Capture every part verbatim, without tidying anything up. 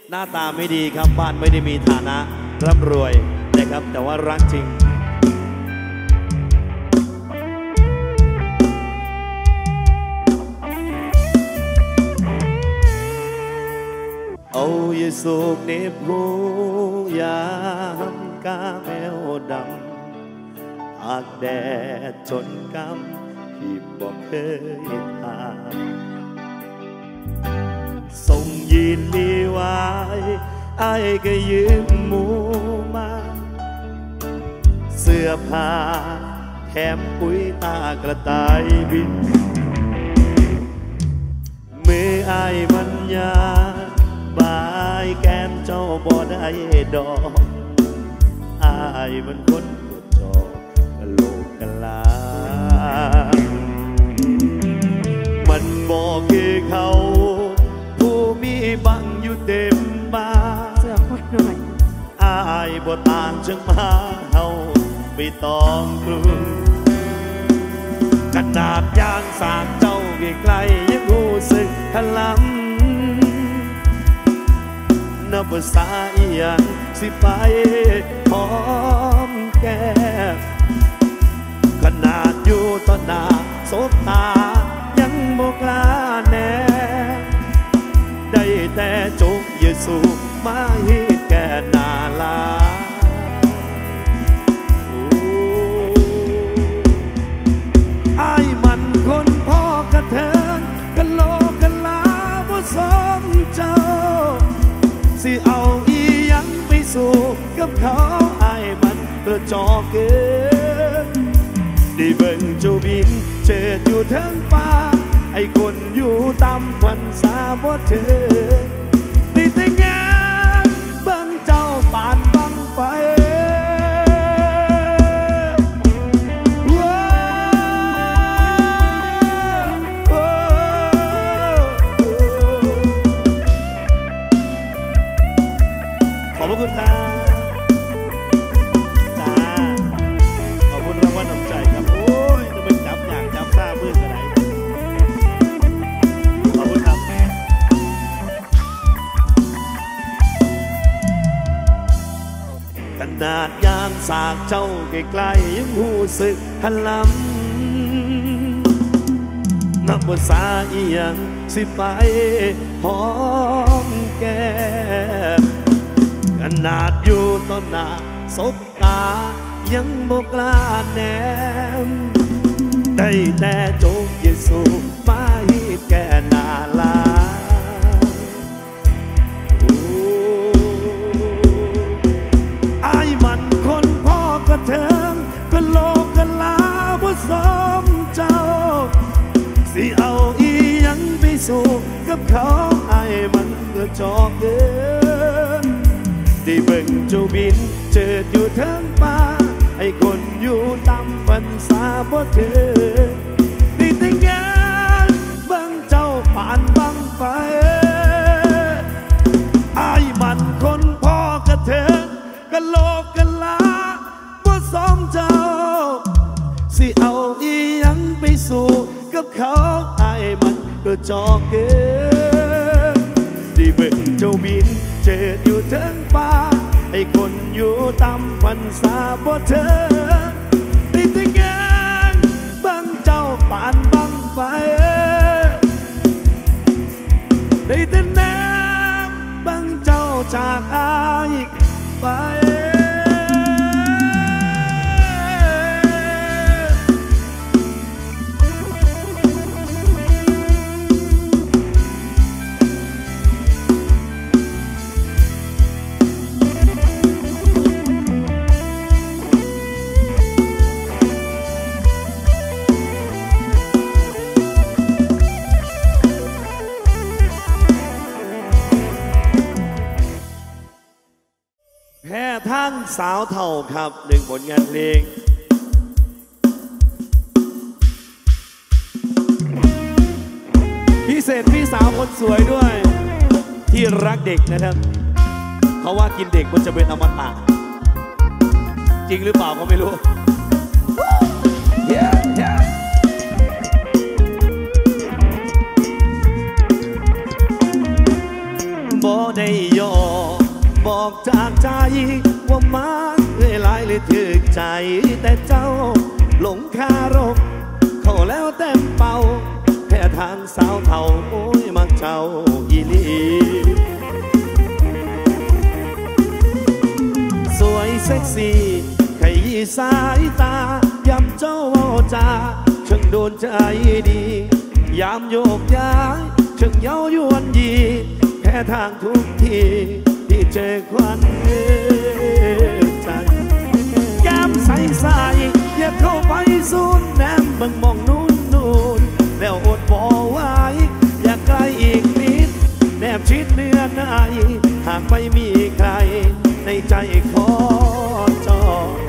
หน้าตาไม่ดีครับบ้านไม่ได้มีฐานะร่ำรวยนะครับแต่ว่ารักจริงเอาอย่าสูกเน็บหูยามกาแมวดำอากแดดจนกำที่บอกเคยทานส่งยีนมีไว้ไอ้ก็ยืมหมูมาเสื้อผ้าแถมปุ๋ยตากระต่ายบินมือไอ้มันยาบายแก้มเจ้าบ่ได้ดอกอายมันคนกระจอกกะโหลกกะลามันบอกคือเขาผู้มีบังอยู่เต็มบ้านเสื้อคนหน่อยอายบ่ต่างจังมาเฮาไม่ต้องกลัวขนาดยางสากเจ้าใกล้ๆยังรู้สึกพลังนับภาษาอีหยังสิไปหอมแก้มขนาดอยู่ต่อหน้าสบตายังบ่กล้าแน่ได้แต่จุกเยซูมาให้แก่นาลาไอ้มันคนพ่อกระเทิงกะโลกะลาบ่สมเจ้าสิเอาอีหยังไปสู้กับเขาไอ้มันกระจอกเกินได้เบิ่งเจ้าบินเชิดอยู่ทั้งฟ้าไอ้คนอยู่ต่ำวันสาบ่เธอได้แต่งานเบิ่งเจ้าปานบังไฟขอบคุณครับจ้าขอบคุณรางวัลน้ำใจครับโอ้ยจะเป็นจับอย่างจับซ่ามือกันไหนขอบคุณครับขนาดยางสากเจ้าใกล้ๆยังหูสึกหันลำนับภาษาอีหยังสิไปหอมแก้มขนาดอยู่ต้นหน้าสบตายังบ่กล้าแนมได้แต่จงเยซูมาให้แก่นาลาไอ้มันคนพ่อกระเทิงก็โลกกะลาบ่สมเจ้าสิเอาอีหยังไปสู้กับเขาไอ้มันกระจอกเกินได้เบิ่งเจ้าบินเจิดอยู่ทั้งป่าไอ้คนอยู่ต่ำวันสาบ่เธอได้แต่งานเบิ่งเจ้าผ่านบังไฟไอ้มันคนพ่อกระเทิงกะโลกกะลาบ่สมเจ้าสิเอาอีหยังไปสู้กับเขาไอ้มันก็จอกเกินได้เบิ่งเจ้าบินเจิดอยู่ทั้งป่าไอ้คนอยู่ต่ำวันสาบ่เธอได้แต่งานบังเจ้าปานบังไฟได้แต่น้ำบังเจ้าจากอายไปทั้งสาวเท่าครับหนึ่งผลงานเพลงพิเศษพี่สาวคนสวยด้วยที่รักเด็กนะครับเขาว่ากินเด็กมันจะเป็นอมตะจริงหรือเปล่าก็ไม่รู้ yeah, yeah. บ่ได้ยอบอกจากใจว่ามาเอ้ยหลายเลยถึกใจแต่เจ้าหลงคารมเขาแล้วเต็มเป่าแค่ทางสาวเท่าโอ้ยมักเจ้าอีลีสวยเซ็กซี่ขยี้สายตายำเจ้าเอาจาช่างโดนใจดียามโยกย้ายช่างเย้ายวนยีแค่ทางทุกทีที่เจอควันใจแก้มใสใสอย่าเข้าไปซูนแนมบังมองนู่นนู่นแล้วอดบอไว้อย่าใกล้อีกนิดแนบชิดเนื้อในหากไม่มีใครในใจขอจอ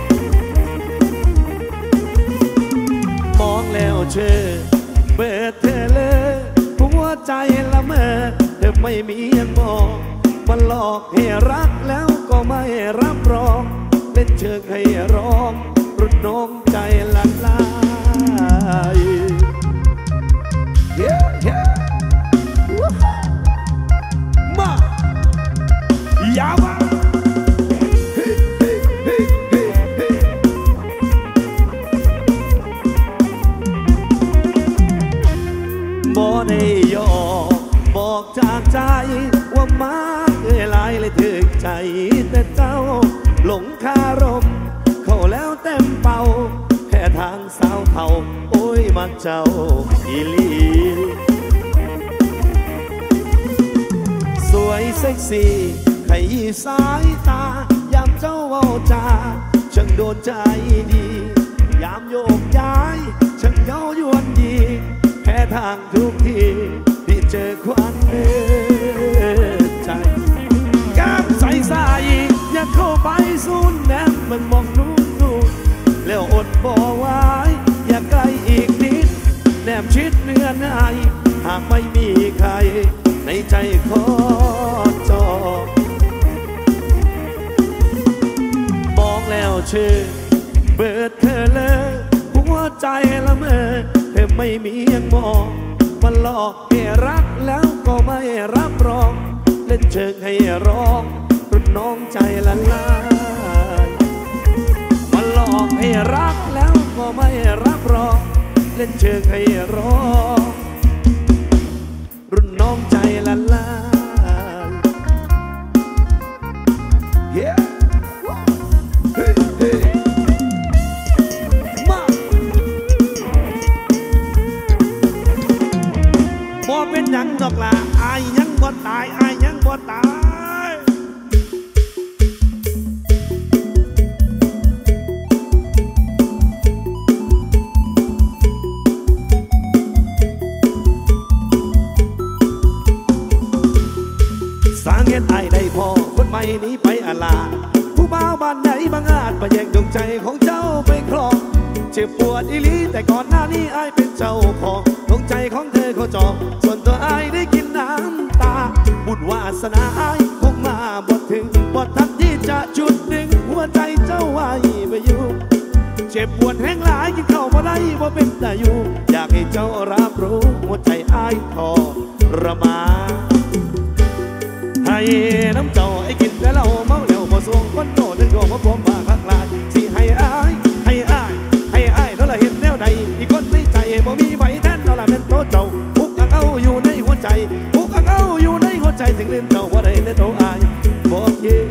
มองแล้วเชื่อเปิดเธอเลยหัวใจละเมอเธอไม่มีบอกมันหลอกให้รักแล้วก็ไม่รับรองเล่นเชิงให้ร้องรุ่นน้องใจละลาย yeah, yeah. มายาวมาบ่ได้ยอบอกจากใจว่ามาเอ้ยหลายเลยถึกใจแต่เจ้าหลงคารมเขาแล้วเต็มเป่าแค่ทางสาวเท่าโอ้ยมักเจ้าอีลีสวยเซ็กซี่ขยี้สายตายามเจ้าเอาจาช่างโดนใจดียามโยกย้ายช่างเย้ายวนยีแค่ทางทุกทีที่เจอควันใจแก้มใสใสอย่าเข้าไปซูนแนมมันมองนู่นนู่นแล้วอดบ่ไว้อย่าใกล้อีกนิดแนมชิดเนื้อในหากไม่มีใครในใจขอจอมองแล้วเชื่อเบิดเธอเลยหัวใจละเมอเธอไม่มียังมองมันหลอกให้รักแล้วก็ไม่รับรองเล่นเชิงให้ร้องรุ่นน้องใจละลายมันหลอกให้รักแล้วก็ไม่รับรองเล่นเชิงให้ร้องรุ่นน้องใจละลาย yeah. hey, hey. มาบ่เป็นหยังดอกล่ะอายยังบ่ตายอายยังบ่ตายสร้างเงินไอ้ได้พอคนใหม่นี้ไปอาลาผู้บ่าวบ้านไหนบางอาจมาแย่งดวงใจของเจ้าไปครองเจ็บปวดอีหลีแต่ก่อนหน้านี้ไอ้เป็นเจ้าของดวงใจของเธอเขาจองส่วนตัวไอ้ได้กินน้ำตาบุญวาสนาไอ้คงมาบ่ถึงบ่ทันที่จะจุดดึงหัวใจเจ้าไว้ไปอยู่เจ็บปวดแห้งหลายกินข้าวบ่ได้บ่เป็นตาอยู่อยากให้เจ้ารับรู้หัวใจไอ้ทรมานให้น้ำเจ้าไอ้กินแต่เราเมาแล้วพอสวงคนโตถึงดวงมาพวงมาพักลายสิให้อ้ายให้อ้ายให้อ้ายนั่นละเห็นแนวใดอีกคนในใจบ่มีใบแทนนั่นละเป็นโตเจ้าอุกอักเอาอยู่ในหัวใจอุกอักเอาอยู่ในหัวใจถึงลืมเจ้าว่าได้ในโตอ้ายบอกเย่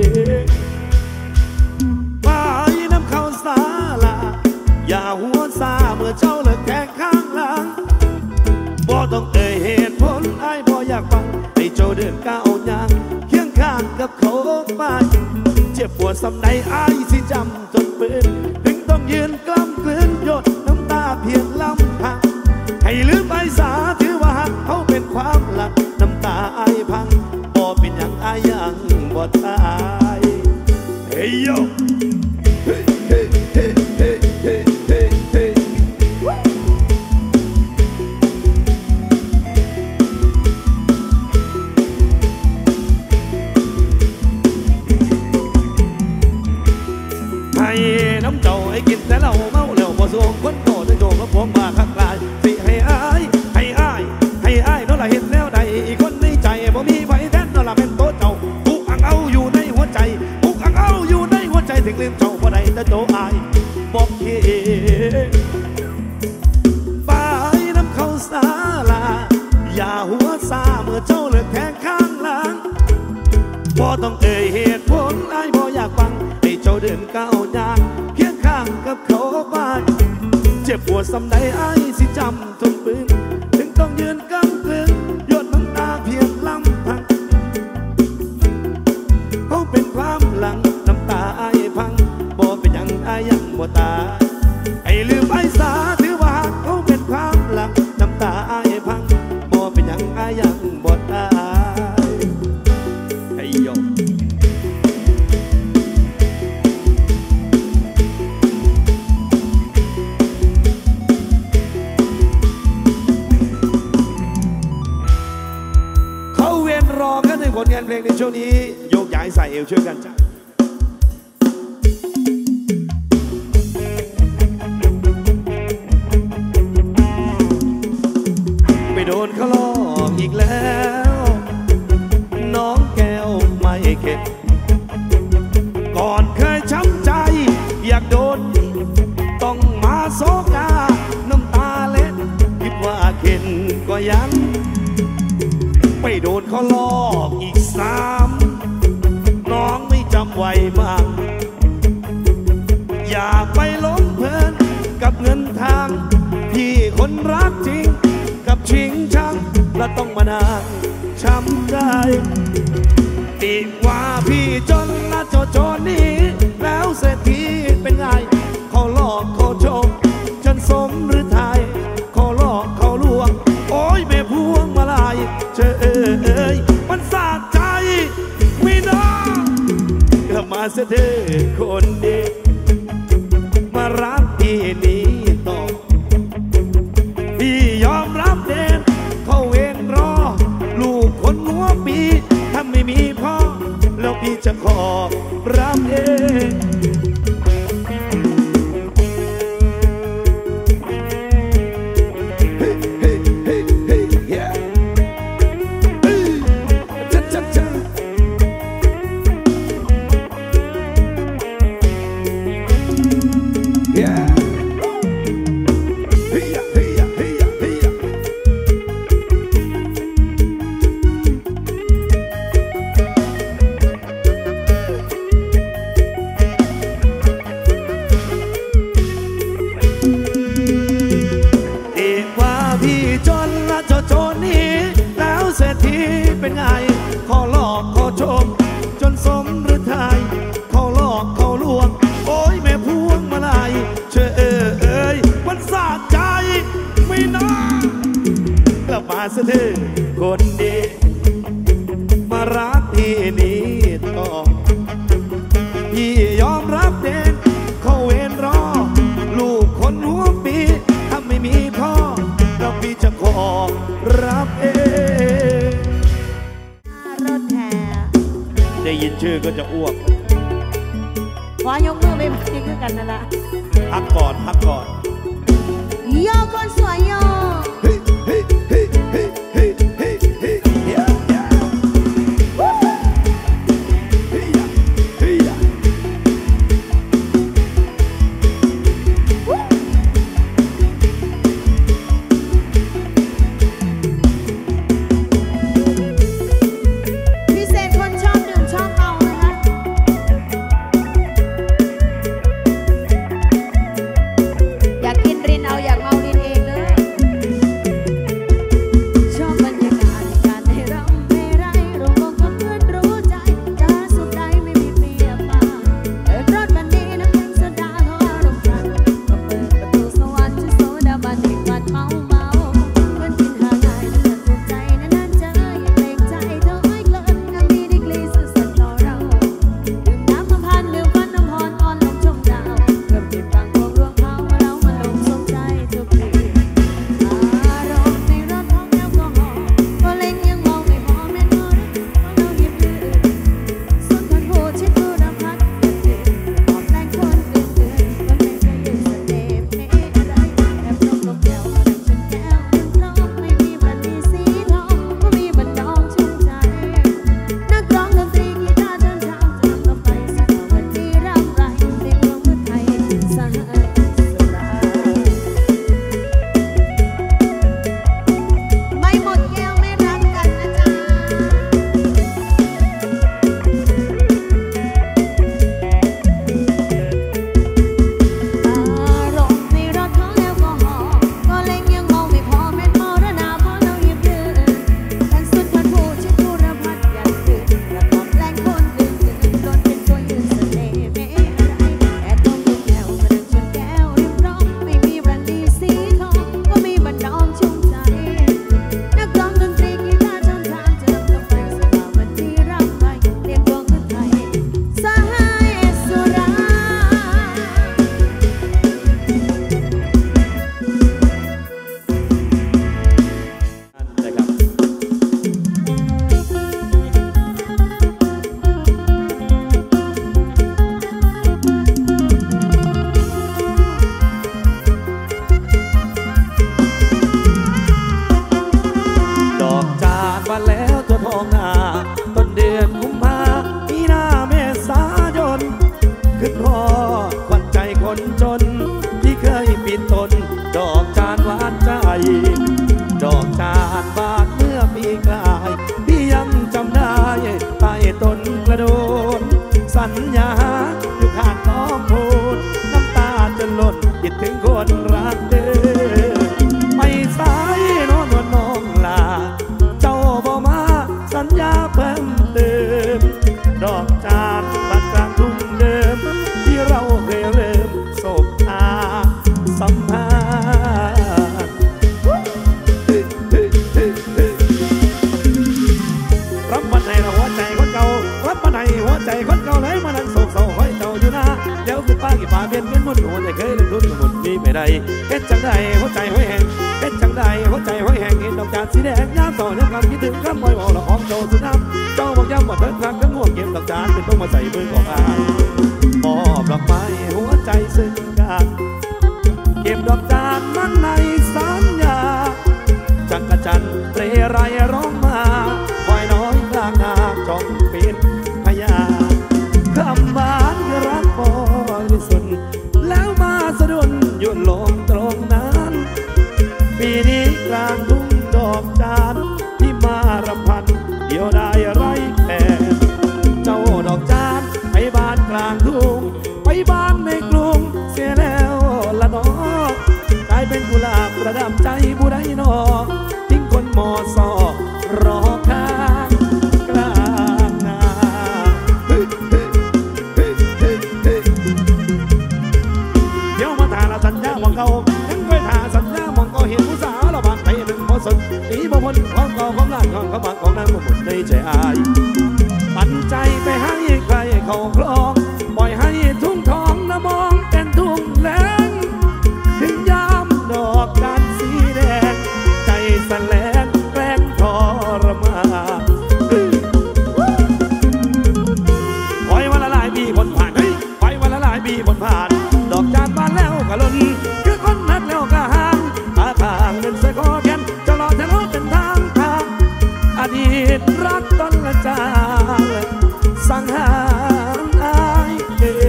ไปน้ำเข้าสาลาอย่าหัวซาเมื่อเจ้าเลิกแทงข้างหลังบ่ต้องเอ่ยเหตุผลอ้ายบ่อยากฟังให้เจ้าเดินก้าวยางเคียงข้างกับเขาไปเจ็บปวดสำใดอ้ายสิจำจนเป็นถึงต้องยืนกล้ำกลืนหยดน้ำตาเพียงลำพังให้ลืมไอ้สาถือว่าเขาเป็นความหลักน้ำตาอ้ายพังบ่เป็นอย่างอ้ายยังบ่ตายเฮ้ยโยเฮ้ยเฮ้ยเฮ้ยเฮ้ยเฮ้ยเฮ้ยเฮ้ยให้น้ำเจ้าไอ้กินแต่เราเมาแล้วพอสวงคนโตถึงโดนมาพวงมาคักลายสิให้อ้ายให้อ้ายให้อ้ายนั่นละเห็นแนวใดอีกคนในใจบ่มีไฟแทนนั่นละเป็นโตแต่โตอายบอกเกไปน้ำเขาสาลาอย่าหัวซาเมื่อเจ้าเลิกแทงข้างหลังบ่ต้องเอ่ยเหตุผลอายบ่อยากฟังให้เจ้าเดินก้าวยางเคียงข้างกับเขาบ้านเจ็บปวดสำใดอายสิจำทนปืนถึงต้องยืนกำกลืนหยดน้ำตาเพียงลำพังเขาเป็นความหลังน้ำตาอายพังบ่เป็นยังอายยังบ่ตายไอ้ลืมไอ้สาถือว่าเขาเป็นความหลังน้ำตาอายพังบ่เป็นยังอายยังบ่ตายไอ้ยงเขาเวียนรอกันในผลงานเพลงในช่วงนี้โยกย้ายใส่เอวช่วยกันจ้ะโดนเขาหลอกอีกแล้วน้องแก้วไม่เข็ดก่อนเคยช้ำใจอยากโดนต้องมาโศกาน้ำตาเล็ดคิดว่าเข็นก็ยังไปโดนเขาหลอกอีกสามน้องไม่จำไว้บ้างอย่าไปหลงเพลินกับเงินทางพี่คนรักจริงกับชิงช่างและต้องมานานช้ำใจติว่าพี่จนละโจโจนี้แล้วเศรษฐีเป็นไงเขาหลอกเขาโจมจนสมหรือไทยเขาหลอกเขาลวงโอ้ยแม่พวงมาลายเจอเอ้ยมันสะใจไม่น้อกลับมาเสียเธอคนดีมารักพี่นี้ต่อพี่ยอมรับเด่นเขาเวนรอลูกคนหัวปีถ้าไม่มีพ่อแล้วพี่จะขอรับเองเป็นไงเขาหลอกเขาโจมจนสมหรือไทยเขาหลอกเขาลวงโอ้ยแม่พวงมาลายเชอเออเอ้ยมันสะใจไม่น้อกลับมาเสด็จคนดีมารักพี่นี้ต่อพี่ยอมรับเด่นเขาเวนรอลูกคนหัวปีถ้าไม่มีพ่อแล้วพี่จะขอรับเองได้ยินชื่อก็จะอ้วกขอยกมือไปพักคือกันนั่นแหละพักก่อนพักก่อนโยคนสวยโยเระโดนสัญญาอยู่ข้างน้องพูดน้ำตาจะหล่นคิดถึงคนรักเด้อไปสายน้องนวลน้องลาเจ้าบ่มาสัญญาเพิ่มเติมดอกจานบัดกลางทุ่งเดิมที่เราเคยเริ่มสบตาสัมพันธ์รับบันให้เราหัวใจคนเก่ารับบันให้หัวใจคนเก่าเลยมานั่งโศกเศร้าห้อยเจ้าอยู่นะเดี๋ยวคือป้ากี่ป่าเบียนเงินมุนหัวใจเคยเล่นรุ่นมุนมีไม่ได้เฮ็ดจังได้หัวใจห้อยแห้งเฮ็ดจังได้หัวใจห้อยแห้งเห็นดอกจานสีแดงย่างต่อเนี่ยความคิดถึงคำบ่อยบอกละของโจสุน้ำเจ้าบอกย้ำว่าเถิดครั้งทั้งห่วงเก็บดอกจานเป็นต้องมาใส่มือของอายมอบดอกไม้หัวใจซึ้งกันเก็บดอกจานมันในสัญญาจักรจันทร์เปรไรร้องมาควายน้อยกลางนาจ้องเป็นพยาคำหวานรักบริสุทธิ์แล้วมาสะดุดหยุดลงตรงนั้นปีนี้กลางทุ่งดอกจานที่มารำพันเดียวได้ไรแค่เจ้าดอกจานไปบ้านกลางทุ่งไปบ้านในกรุงเสียแล้วละน้องกลายเป็นกุหลาบประดับใจผู้ใดนอทิ้งคนมอสอรอข้างกลางนาเดี๋ยวมาถ่ายละสัญญามองเก่ายังไปถ่ายสัญญามองเก่าเห็นผู้สาวเราบางไปหนึ่งพอสนตีบ่พ้นของเก่าของล้านของเขาบางของนั้นบ่หมดในใจอายปันใจไปให้ใครเขาคลองปล่อยให้ทุ่งทองนะมองเป็นทุ่งแล้งถึงยามดอกกันสีแดงใจสั่นแลนแกล้งทรมานปล่อยวันละหลายปีผลผ่านเฮ้ยปล่อยวันละหลายปีผลผ่านดอกจานบานแล้วก็ล้นคือคนนัดแล้วก็ห่างตาข้างเงินใส่คอแขนจะรอจะรอเป็นทางทางอดีตรักต้นละจางสังหารอายเอ๋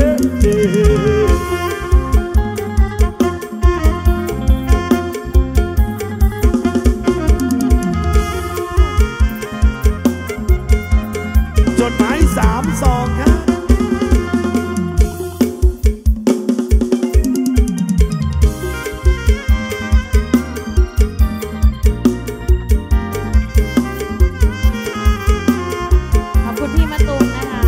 จดหมายสามซองครับขอบคุณพี่มาตูมนะคะ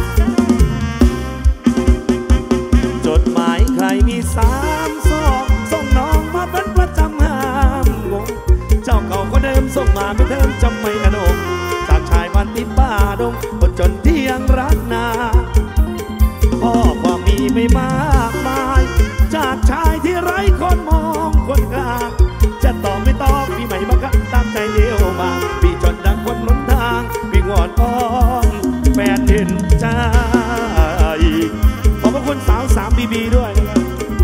จดหมายใครมีสามซองส่งน้องมาเป็นประจำห้ามงงเจ้าเก่าก็เดิมส่งมาไม่เดิมจำไม่อนงจากชายบ้านติดป่าดงคนจนที่ยังรักนาพ่อความมีไม่มากมายจากชายที่ไร้คนมองคนกลางจะตอบไม่ตอบพี่ไม่บังคับตามใจเดียวมาพี่จนดังคนหนทางพี่งอนอ้อนแฟนเห็นใจขอบพระคุณสาวสามบีบีด้วยนะครับ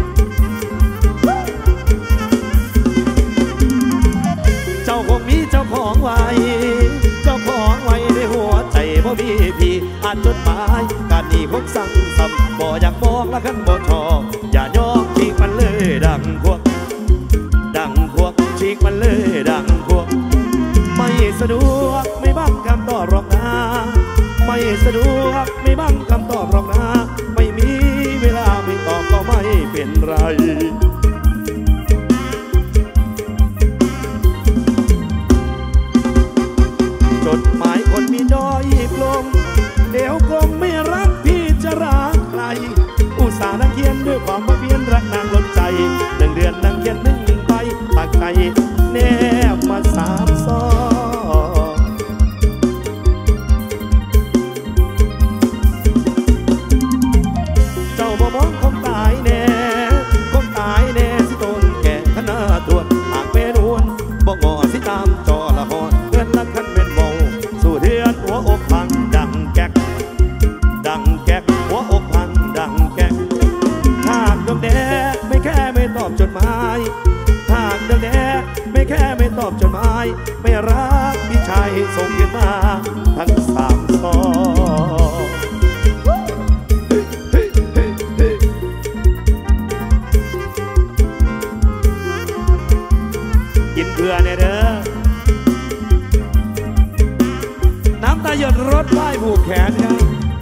เจ้าคงมีเจ้าของไว้เจ้าของไว้ในหัวใจบ่มีพี่อ่านจดหมายการนี้คงสั่งซ้ำบ่อยากมองละกันบ่ชอบอย่ายอมฉีกมันเลยดังพวกดังพวกฉีกมันเลยดังพวกไม่สะดวกไม่บังคำตอบหรอกนะไม่สะดวกไม่บังคำตอบหรอกนะไม่มีเวลาไม่ตอบก็ไม่เป็นไรจดหมายคนมีด้อยกลมเดี๋ยวกลมไม่รักพี่จะรักใครอุตส่าห์นั่งเขียนด้วยความว่าเพียนรักนางล้นใจหนึ่งเดือนนั่งเขียนหนึ่งหนึ่งใบตักใจแนบมาสามซองเจ้าบ่มองคงตายแน่คงตายแน่สิตนแก่ขนาดตัวหากเป็นวนบ่งอสิตามจอละหอนเพื่อนละคันเป็นโมสู่เทือนหัวอกพังดังแก๊กดังแก๊กหัวอกพังดังแก๊กหากดวงแดดไม่แค่ไม่ตอบจดหมายหากดวงแดดไม่แค่ไม่ตอบจดหมายไม่รักพี่ชายส่งเงินมาทั้งสามซองกินเพื่อเนี่ยเด้อน้ำตาหยดรถไหว้ผูกแขนครับ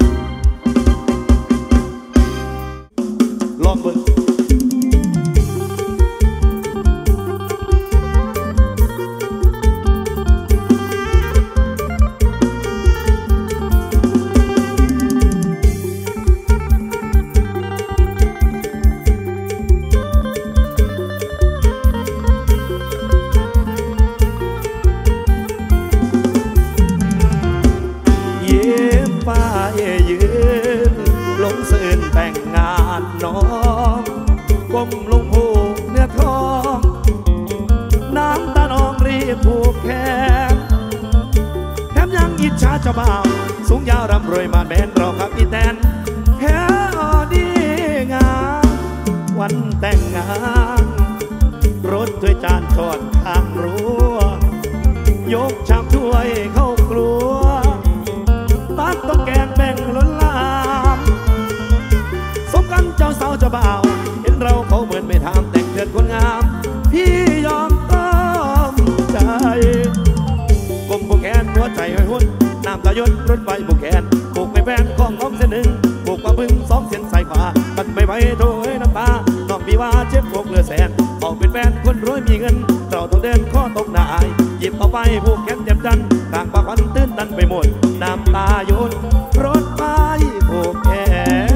ก้มลงผูกเนื้อทองน้ำตานองรีบผูกแขนแถมยังอิจฉาเจ้าบ่าวสูงยาวร่ำรวยมาแบนรอครับอีแตนแค่ออดีงามวันแต่งงานรถถ้วยจานทอดข้างรั้วยกชามถ้วยเข้าครัวตักต้องแกงแบ่งล้นลามสมกันเจ้าสาวเจ้าบ่าวเห็นเราเขาเหมือนไม่ทำแต่งเกิดคนงามพี่ยอมต้อมใจกลมผูกแขนหัวใจห้อยหุ้นน้ำตาหยดรถไฟผูกแขนผูกไม่แบนข้องน้องเส้นหนึ่งผูกกว่าพึ่งสองเส้นสายขวาตัดไม่ไหวโถยน้ำตาน้องพี่ว่าเจ็บพวกเลือแสนออกเป็นแฟนคนรวยมีเงินเราต้องเดินข้อตกหน้าอายหยิบเอาไปผูกแขนเจ็บจันต่างปากควันตื้นตันไปหมดน้ำตาหยดรถไฟผูกแขน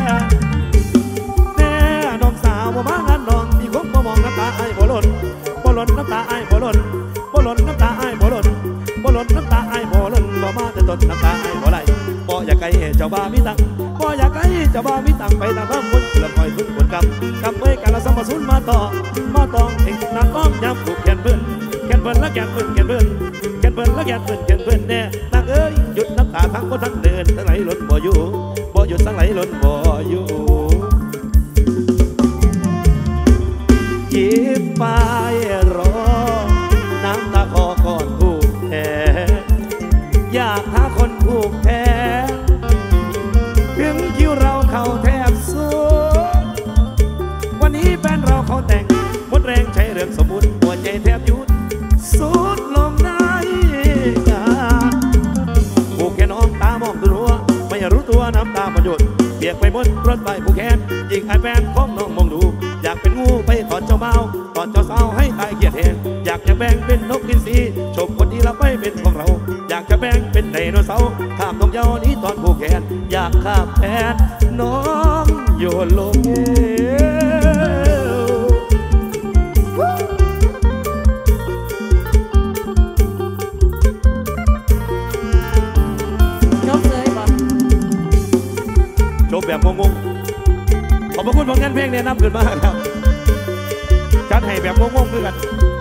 แน่น้องสาวบ่มางานน้องพี่คงบ่มองน้ำตาไอ้บ่หล่นบ่หล่นน้ำตาไอ้บ่หล่นบ่หล่นน้ำตาไอ้บ่หล่นบ่หล่นน้ำตาไอ้บ่หล่นบ่มาแต่ต้นน้ำตาไอ้บ่ไหลบ่อยากไกลเจ้าบ้ามีตังบ่อยากไกลเจ้าบ้ามีตังไปตามน้ำคนละคอยพึ่งคนกำกำเอ้ยกันละสมสุนมาต่อมาตองเองนางต้องย้ำผูกแขนเพื่อนแขนเพื่อนและแขนเพื่อนแขนเพื่อนแขนเพื่อนและแขนเพื่อนแขนเพื่อนแน่ตังเอ้ยหยุดน้ำตาทั้งคนทั้งเดินทั้งไหลล้นบ่อยู่บ่หยุดทั้งไหลล้นบ่อยู่หยิบไปรอน้ำตาคอก่อนผูกแขนอยากหาคนผูกแขนถึงคิวเราเขาแทบสุดวันนี้แฟนเราเขาแต่งหมดแรงใช้เรื่องสมมุติหัวใจแทบหยุดสุดลงในงานผูกแขนน้องตามองดูหัวไม่รู้ตัวน้ำตามันหยดเปียกไปหมดรถไฟผูกแขนยิงไอแฟนของน้องมองดูอยากเป็นงูไปถอนเจ้าเมาถอนเจ้าสาวให้ตายเกียรติแทนอยากจะแบ่งเป็นนกกินสีชมคนที่รับไม่เป็นของเราอยากจะแบ่งเป็นไดโนเสาร์ข้ามตรงเยาวนี้ตอนผูกแขนอยากข้ามแทนน้องโยนลงเอวจบเลยบ่จบแบบงงๆขอบพระคุณผลงานเพลงแนะนำขึ้นมาครับจัดให้แบบงงๆด้วยกัน